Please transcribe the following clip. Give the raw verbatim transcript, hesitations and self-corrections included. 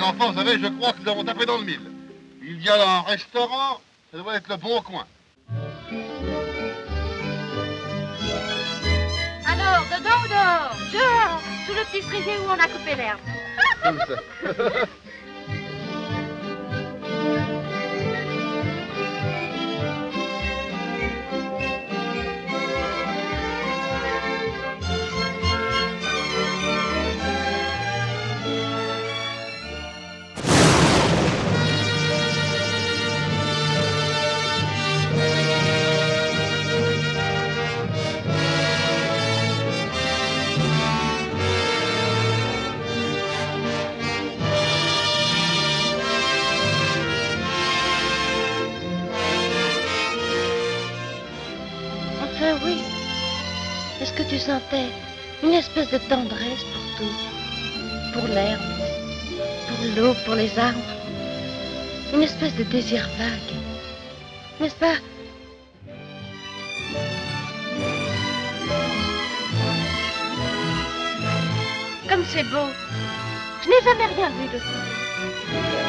enfants, vous savez, je crois que nous avons tapé dans le mille. Il y a là un restaurant, ça doit être le Bon Coin. Alors, dedans ou dehors? Dehors, sous le petit cerisier où on a coupé l'herbe. Comme ça. Oui. Est-ce que tu sentais une espèce de tendresse pour tout? Pour l'herbe, pour l'eau, pour les arbres? Une espèce de désir vague, n'est-ce pas? Comme c'est beau. Je n'ai jamais rien vu de ça.